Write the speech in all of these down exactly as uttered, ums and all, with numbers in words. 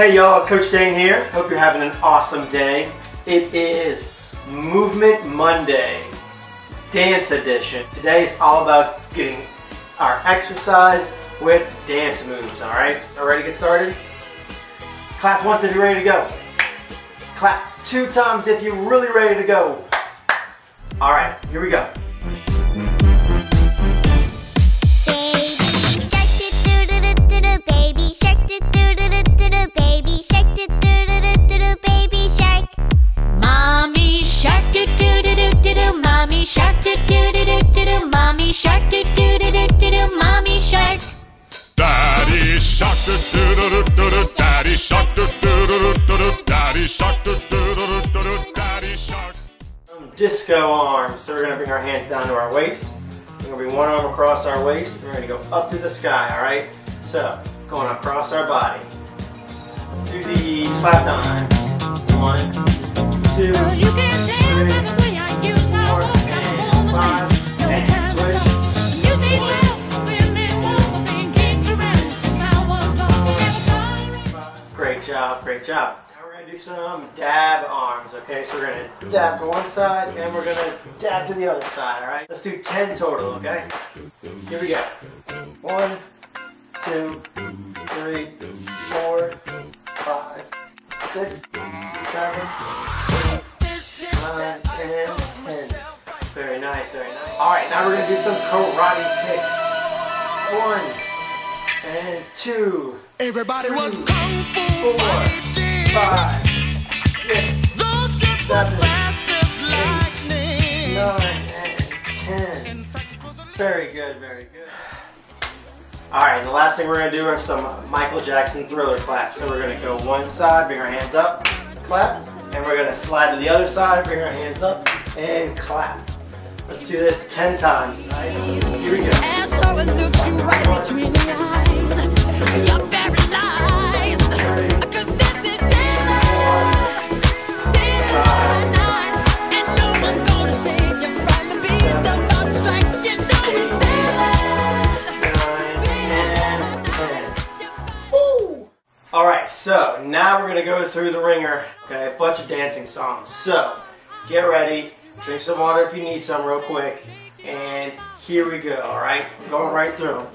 Hey y'all, Coach Dane here. Hope you're having an awesome day. It is Movement Monday, Dance Edition. Today is all about getting our exercise with dance moves, alright? All ready to get started? Clap once if you're ready to go. Clap two times if you're really ready to go. Alright, here we go. Mommy shark do do do do do do. Mommy shark do do do do do do. Mommy shark. Daddy shark do do do do do. Daddy shark do do do do do. Daddy shark do do do do do. Daddy shark. Disco arms. So we're gonna bring our hands down to our waist. We're gonna bring one arm across our waist. We're gonna go up to the sky. All right. So going across our body. Let's do these five times. One, two, three. Great job, great job. Now we're going to do some dab arms, okay? So we're going to dab to one side and we're going to dab to the other side, all right? Let's do ten total, okay? Here we go. One, two, three, four, five, six, seven, eight, nine, and ten. Very nice, very nice. All right, now we're going to do some karate kicks. One, and two. Everybody three, was kung fu four, fighting. Five, six, Those kids seven, were fast as lightning. nine, and ten. Very good, very good. All right, and the last thing we're gonna do are some Michael Jackson Thriller claps. So we're gonna go one side, bring our hands up, clap, and we're gonna slide to the other side, bring our hands up, and clap. Let's do this ten times. All right? Here we go. As I look you right between the eyes, you're paralyzed. Cause this is daylight, daylight, and no one's gonna save you from the beat about to strike. You know it's daylight. Woo! All right, so now we're gonna go through the ringer. Okay, a bunch of dancing songs. So get ready. Drink some water if you need some real quick. And here we go, all right? Going right through them.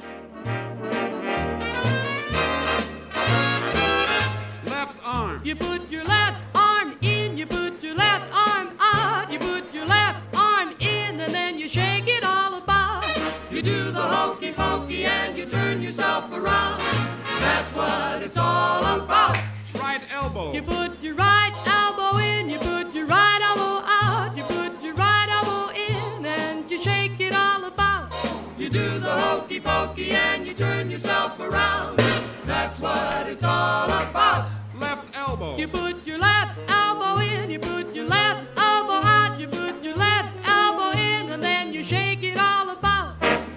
Left arm. You put your left arm in, you put your left arm out, you put your left arm in, and then you shake it all about. You do the hokey pokey and you turn yourself around. That's what it's all about. Right elbow. You put your right elbow in, you put your right elbow out, you put your right elbow in, and you shake it all about. You do the hokey pokey and you turn yourself around. That's what it's all about. Left elbow. You put your left elbow in, you put your left elbow out, you put your left elbow in, and then you shake it all about.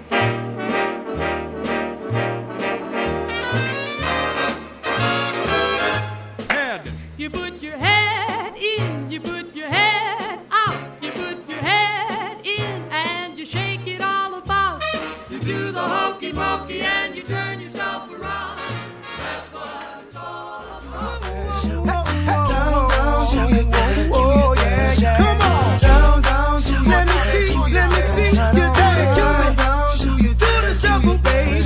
Head. You put your head in, you put your head out, you put your head in, and you shake it all about. You do the hokey pokey and you turn yourself around. That's what it's all about. Oh yeah, come on, down, down, let me see, let me see you do it, come on, do the shuffle, baby.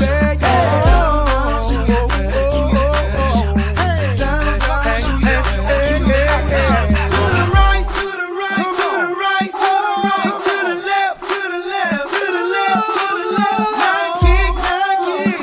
Kick,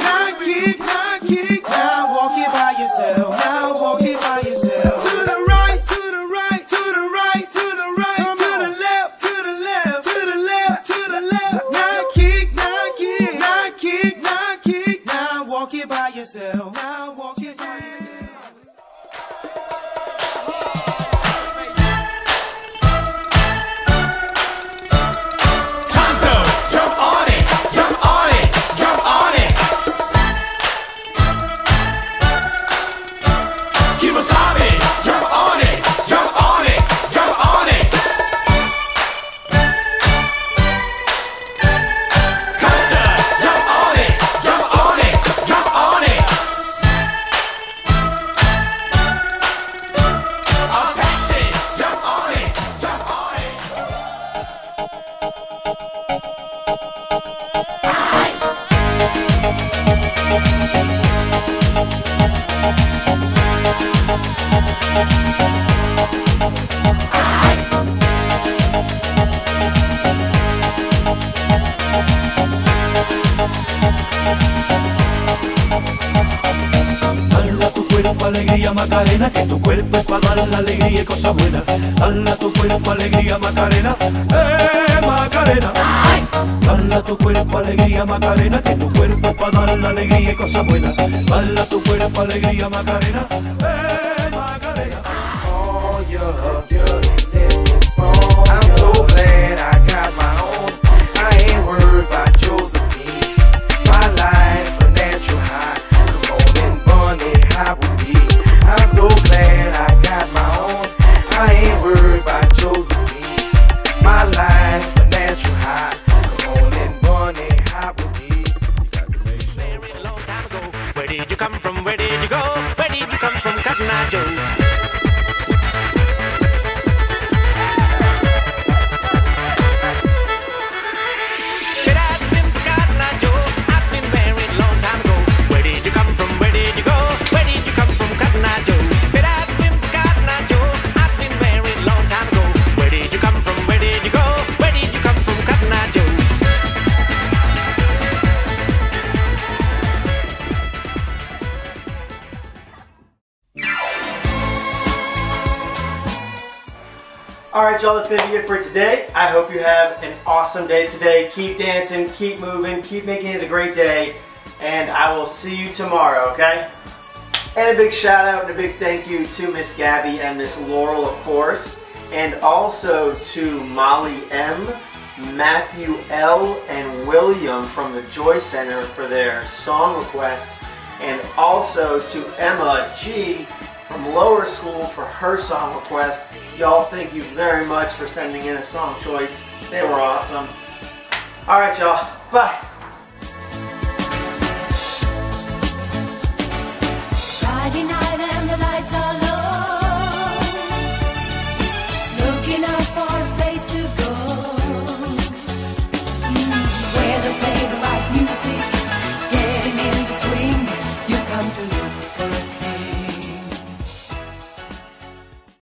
alegría Macarena, que tu cuerpo es para dar la alegría y cosas buenas. Dale a tu cuerpo alegría Macarena, eh Macarena. Dale a tu cuerpo alegría Macarena, que tu cuerpo es para dar la alegría y cosas buenas. Dale a tu cuerpo alegría Macarena, eh Macarena. Oh, you're beautiful. I'm so glad I got my own. I ain't worried about Josephine. My life's a natural high. Come on and bunny high with me. I'm so glad I got my own. I ain't worried about Josephine. My life's a natural high. Come on and bunny high with me. Married a long time ago. Where did you come from? Where did you go? Where did you come from, Cotton Eye Joe? Alright y'all, that's going to be it for today. I hope you have an awesome day today. Keep dancing, keep moving, keep making it a great day, and I will see you tomorrow, okay? And a big shout out and a big thank you to Miss Gabby and Miss Laurel, of course, and also to Molly M, Matthew L, and William from the Joy Center for their song requests, and also to Emma G from Lower School for her song request. Y'all, thank you very much for sending in a song choice. They were awesome. Alright y'all, bye. Friday night and the lights are low.